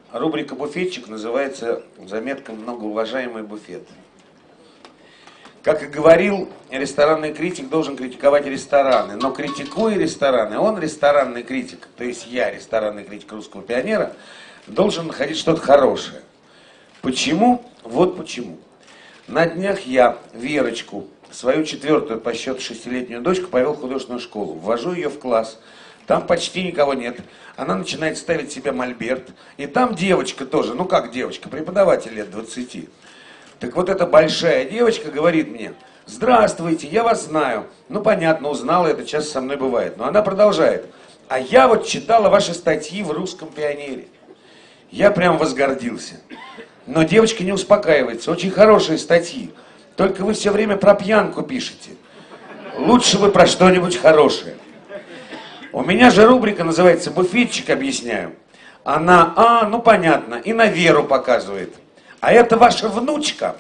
Рубрика «Буфетчик» называется заметка «Многоуважаемый буфет». Как и говорил, ресторанный критик должен критиковать рестораны, но критикуя рестораны, он ресторанный критик, то есть я, ресторанный критик «Русского пионера», должен находить что-то хорошее. Почему? Вот почему. На днях я Верочку, свою 4-ю по счету 6-летнюю дочку, повел в художественную школу. Ввожу ее в класс. Там почти никого нет. Она начинает ставить себе мольберт. И там девочка тоже, ну как девочка, преподаватель лет 20. Так вот эта большая девочка говорит мне: здравствуйте, я вас знаю. Ну понятно, узнала, это часто со мной бывает. Но она продолжает: а я вот читала ваши статьи в «Русском пионере». Я прям возгордился. Но девочка не успокаивается. Очень хорошие статьи. Только вы все время про пьянку пишете. Лучше бы про что-нибудь хорошее. У меня же рубрика называется «Буфетчик», объясняю. Она, ну понятно, и на Веру показывает. А это ваша внучка.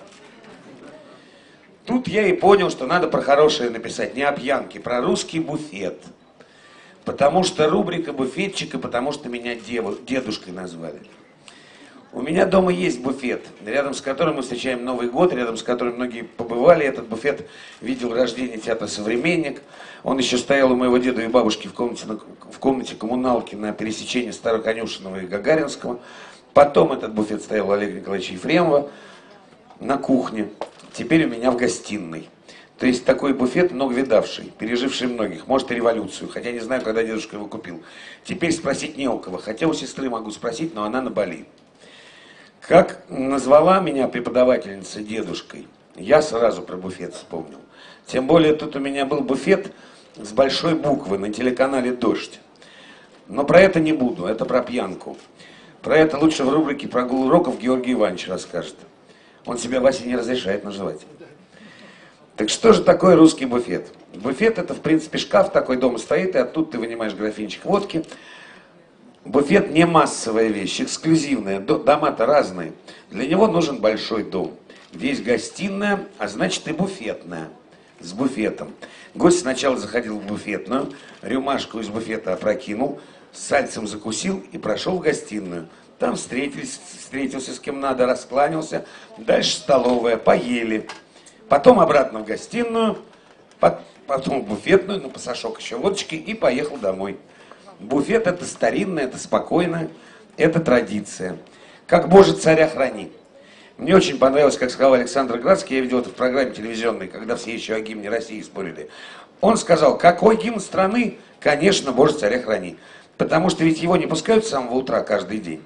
Тут я и понял, что надо про хорошее написать, не о пьянке, про русский буфет. Потому что рубрика «Буфетчик», и потому что меня дедушкой назвали. У меня дома есть буфет, рядом с которым мы встречаем Новый год, рядом с которым многие побывали. Этот буфет видел рождение театра «Современник». Он еще стоял у моего деда и бабушки в комнате коммуналки на пересечении Староконюшенного и Гагаринского. Потом этот буфет стоял у Олега Николаевича Ефремова на кухне. Теперь у меня в гостиной. То есть такой буфет много видавший, переживший многих, может и революцию, хотя не знаю, когда дедушка его купил. Теперь спросить не у кого, хотя у сестры могу спросить, но она на Бали. Как назвала меня преподавательница дедушкой, я сразу про буфет вспомнил. Тем более тут у меня был буфет с большой буквы на телеканале «Дождь». Но про это не буду, это про пьянку. Про это лучше в рубрике «Прогул уроков» Георгий Иванович расскажет. Он себя Васе не разрешает называть. Так что же такое русский буфет? Буфет — это, в принципе, шкаф такой дома стоит, и оттуда ты вынимаешь графинчик водки. Буфет не массовая вещь, эксклюзивная, дома-то разные. Для него нужен большой дом. Здесь гостиная, а значит и буфетная, с буфетом. Гость сначала заходил в буфетную, рюмашку из буфета опрокинул, сальцем закусил и прошел в гостиную. Там встретился с кем надо, раскланялся, дальше столовая, поели. Потом обратно в гостиную, потом в буфетную, ну пасашок еще водочки, и поехал домой. Буфет — это старинное, это спокойно, это традиция. Как Боже царя храни. Мне очень понравилось, как сказал Александр Градский, я видел это в программе телевизионной, когда все еще о гимне России спорили. Он сказал: какой гимн страны? Конечно, Боже царя храни. Потому что ведь его не пускают с самого утра каждый день.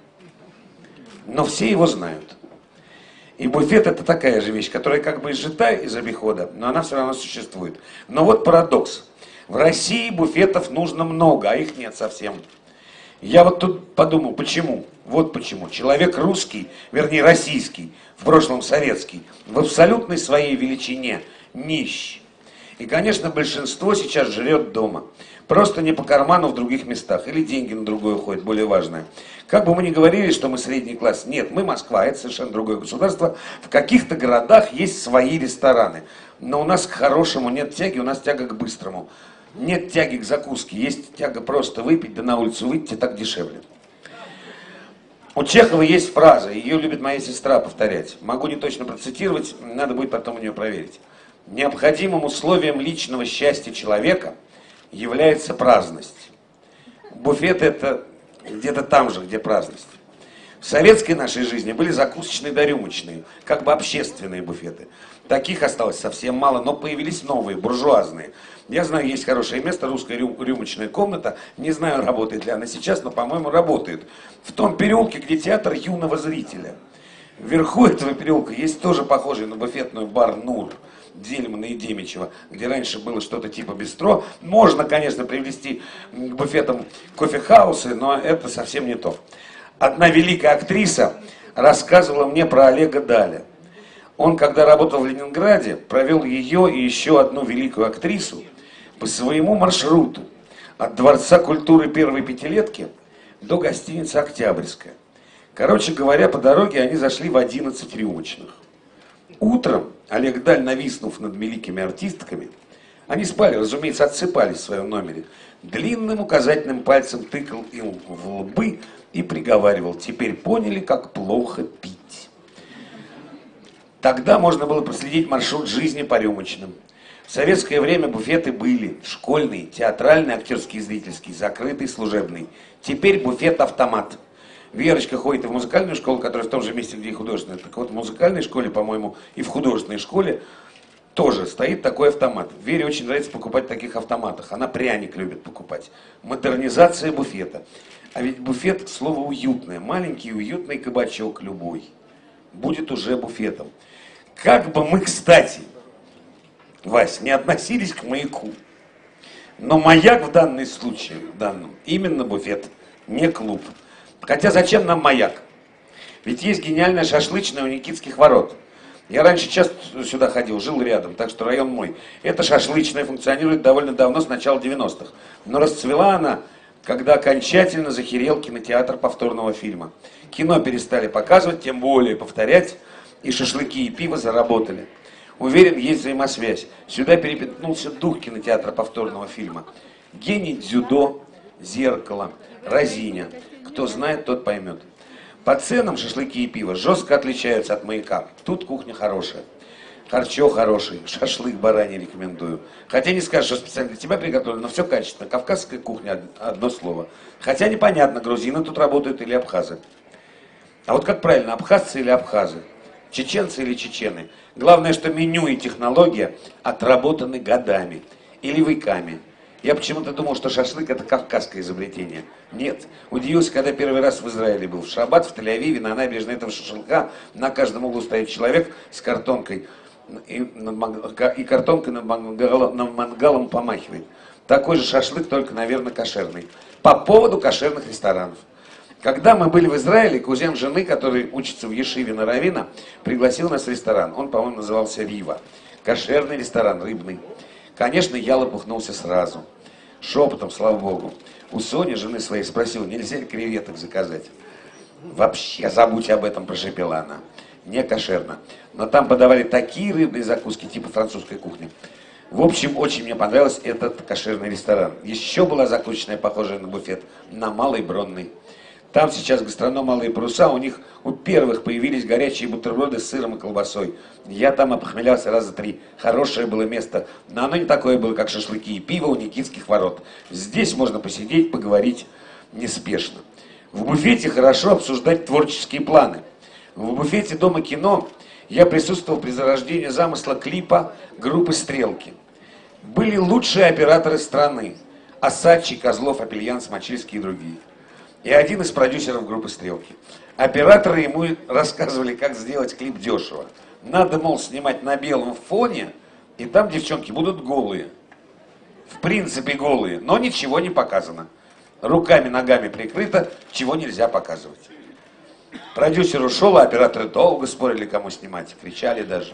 Но все его знают. И буфет — это такая же вещь, которая как бы изжита из обихода, но она все равно существует. Но вот парадокс. В России буфетов нужно много, а их нет совсем. Я вот тут подумал, почему? Вот почему. Человек русский, вернее российский, в прошлом советский, в абсолютной своей величине нищ. И, конечно, большинство сейчас жрет дома. Просто не по карману в других местах. Или деньги на другое уходят, более важное. Как бы мы ни говорили, что мы средний класс, нет, мы Москва, это совершенно другое государство. В каких-то городах есть свои рестораны. Но у нас к хорошему нет тяги, у нас тяга к быстрому. Нет тяги к закуске, есть тяга просто выпить, да на улицу выйти, так дешевле. У Чехова есть фраза, ее любит моя сестра повторять. Могу не точно процитировать, надо будет потом у нее проверить. Необходимым условием личного счастья человека является праздность. Буфет — это где-то там же, где праздность. В советской нашей жизни были закусочные да рюмочные, как бы общественные буфеты. Таких осталось совсем мало, но появились новые, буржуазные. Я знаю, есть хорошее место, русская рюмочная комната. Не знаю, работает ли она сейчас, но, по-моему, работает. В том переулке, где театр юного зрителя. Вверху этого переулка есть тоже похожий на буфетную бар «Нур» Дельмана и Демичева, где раньше было что-то типа бистро. Можно, конечно, привести к буфетам кофехаусы, но это совсем не то. Одна великая актриса рассказывала мне про Олега Даля. Он, когда работал в Ленинграде, провел ее и еще одну великую актрису по своему маршруту от Дворца культуры первой пятилетки до гостиницы «Октябрьская». Короче говоря, по дороге они зашли в 11 рюмочных. Утром Олег Даль, нависнув над великими артистками, они спали, разумеется, отсыпались в своем номере, Длинным указательным пальцем тыкал им в лбы и приговаривал: теперь поняли, как плохо пить. Тогда можно было проследить маршрут жизни по рюмочным. В советское время буфеты были школьный, театральный, актерский, зрительский, закрытый, служебный. Теперь буфет-автомат. Верочка ходит и в музыкальную школу, которая в том же месте, где и художественная. Так вот, в музыкальной школе, по-моему, и в художественной школе тоже стоит такой автомат. Вере очень нравится покупать в таких автоматах. Она пряник любит покупать. Модернизация буфета. А ведь буфет, слово уютное. Маленький уютный кабачок любой будет уже буфетом. Как бы мы, кстати, Вась, не относились к маяку, но маяк в данном случае, именно буфет, не клуб. Хотя зачем нам маяк? Ведь есть гениальная шашлычная у Никитских ворот. Я раньше часто сюда ходил, жил рядом, так что район мой. Эта шашлычная функционирует довольно давно, с начала 90-х. Но расцвела она, когда окончательно захерел кинотеатр повторного фильма. Кино перестали показывать, тем более повторять, и шашлыки, и пиво заработали. Уверен, есть взаимосвязь. Сюда перепятнулся дух кинотеатра повторного фильма. Гений дзюдо, зеркало, разиня. Кто знает, тот поймет. По ценам шашлыки и пиво жестко отличаются от маяка. Тут кухня хорошая. Харчо хороший, шашлык бараний рекомендую. Хотя не скажешь, что специально для тебя приготовлено, но все качественно. Кавказская кухня, одно слово. Хотя непонятно, грузины тут работают или абхазы. А вот как правильно, абхазцы или абхазы? Чеченцы или чечены? Главное, что меню и технология отработаны годами или веками. Я почему-то думал, что шашлык это кавказское изобретение. Нет. Удивился, когда первый раз в Израиле был. В Шаббат, в Тель-Авиве, на набережной этого шашлыка на каждом углу стоит человек с картонкой. И картонкой над мангалом помахивает. Такой же шашлык, только, наверное, кошерный. По поводу кошерных ресторанов. Когда мы были в Израиле, кузен жены, который учится в Ешиве на раввина, пригласил нас в ресторан. Он, по-моему, назывался Рива. Кошерный ресторан, рыбный. Конечно, я лопухнулся сразу. Шепотом, слава богу. У Сони, жены своей, спросил, нельзя ли креветок заказать. Вообще, забудь об этом, прошепела она. Не кошерно. Но там подавали такие рыбные закуски, типа французской кухни. В общем, очень мне понравился этот кошерный ресторан. Еще была закусочная, похожая на буфет, на Малой Бронной. Там сейчас гастроном «Малые паруса», у них у первых появились горячие бутерброды с сыром и колбасой. Я там опохмелялся раза 3. Хорошее было место, но оно не такое было, как шашлыки и пиво у Никитских ворот. Здесь можно посидеть, поговорить неспешно. В буфете хорошо обсуждать творческие планы. В буфете Дома кино я присутствовал при зарождении замысла клипа группы «Стрелки». Были лучшие операторы страны. Осадчий, Козлов, Апельян, Смачильский и другие. И один из продюсеров группы «Стрелки». Операторы ему рассказывали, как сделать клип дешево. Надо, мол, снимать на белом фоне, и там девчонки будут голые. В принципе голые, но ничего не показано. Руками, ногами прикрыто, чего нельзя показывать. Продюсер ушел, а операторы долго спорили, кому снимать, кричали даже.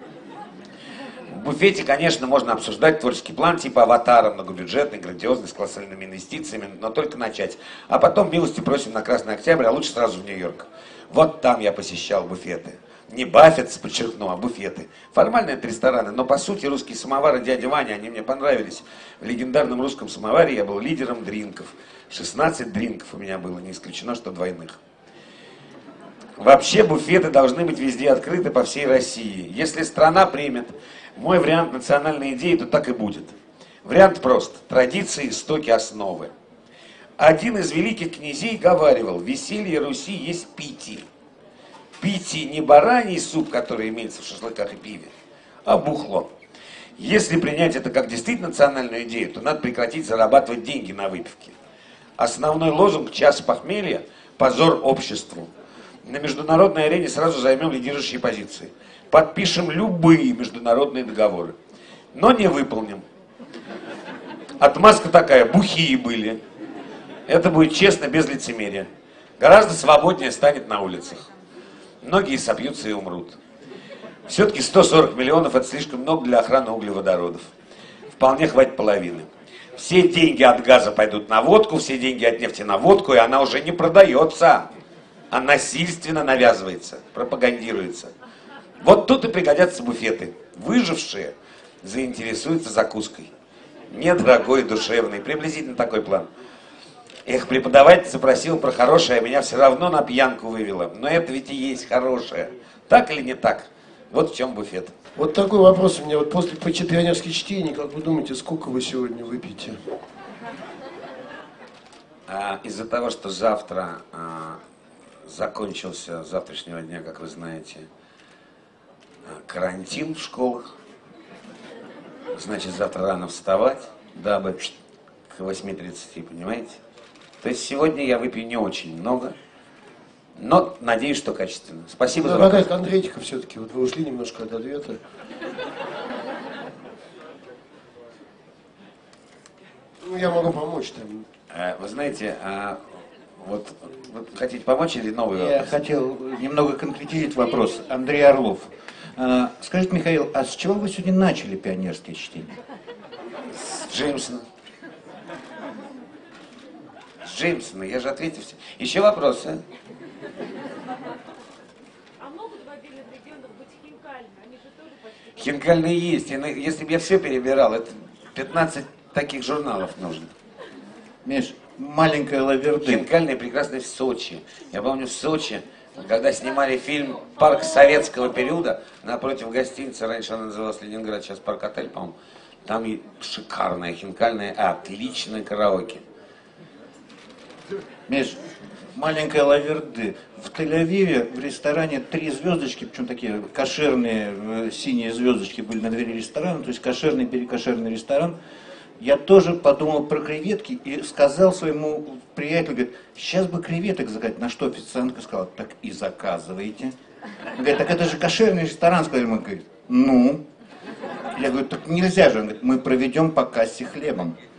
В буфете, конечно, можно обсуждать творческий план типа «Аватара», многобюджетный, грандиозный, с колоссальными инвестициями, но только начать. А потом милости просим на Красный Октябрь, а лучше сразу в Нью-Йорк. Вот там я посещал буфеты. Не Баффетс, подчеркну, а буфеты. Формально это рестораны, но по сути русские самовары дяди Ваня, они мне понравились. В легендарном русском самоваре я был лидером дринков. 16 дринков у меня было, не исключено, что двойных. Вообще буфеты должны быть везде открыты по всей России. Если страна примет мой вариант национальной идеи, то так и будет. Вариант прост. Традиции, истоки, основы. Один из великих князей говаривал, веселье Руси есть питье. Питье не бараний суп, который имеется в шашлыках и пиве, а бухло. Если принять это как действительно национальную идею, то надо прекратить зарабатывать деньги на выпивке. Основной лозунг «Час похмелья» – позор обществу. На международной арене сразу займем лидирующие позиции. Подпишем любые международные договоры. Но не выполним. Отмазка такая, бухие были. Это будет честно, без лицемерия. Гораздо свободнее станет на улицах. Многие сопьются и умрут. Все-таки 140 миллионов это слишком много для охраны углеводородов. Вполне хватит половины. Все деньги от газа пойдут на водку, все деньги от нефти на водку, и она уже не продается, а насильственно навязывается, пропагандируется. Вот тут и пригодятся буфеты. Выжившие заинтересуются закуской. недорогой, душевный. Приблизительно такой план. Эх, преподаватель запросил про хорошее, а меня все равно на пьянку вывело. Но это ведь и есть хорошее. Так или не так? Вот в чем буфет. Вот такой вопрос у меня. Вот после пионерских чтений, как вы думаете, сколько вы сегодня выпьете? Из-за того, что завтра закончился, с завтрашнего дня, как вы знаете, карантин в школах, значит, завтра рано вставать, дабы к 8:30, понимаете? То есть сегодня я выпью не очень много, но надеюсь, что качественно. Спасибо за вопрос. Какая конкретика все-таки? Вот вы ушли немножко от ответа. Ну, я могу помочь там. Вы знаете, вот вы хотите помочь или новый вопрос? Я хотел немного конкретизировать вопрос. Андрей Орлов. Скажите, Михаил, а с чего вы сегодня начали пионерские чтения? С Джеймсона. С Джеймсона, я же ответил все. Еще вопросы? А могут в обильных регионах быть хинкальные? Они же тоже почти... Хинкальные есть. Если бы я все перебирал, это 15 таких журналов нужно. Миш, маленькая лаверды. Хинкальные прекрасные в Сочи. Я помню в Сочи, когда снимали фильм «Парк советского периода», напротив гостиницы, раньше она называлась Ленинград, сейчас парк-отель, по-моему, там и шикарная хинкальная, отличное караоке. Миш, маленькая лаверды. В Тель-Авиве в ресторане 3 звездочки, причем такие кошерные синие звездочки были на двери ресторана, то есть кошерный, перекошерный ресторан. Я тоже подумал про креветки и сказал своему приятелю, говорит, сейчас бы креветок заказать. На что официантка сказала, так и заказывайте. Он говорит, так это же кошерный ресторан, сказали мы. Говорит, ну? Я говорю, так нельзя же. Он говорит, мы проведем по кассе хлебом.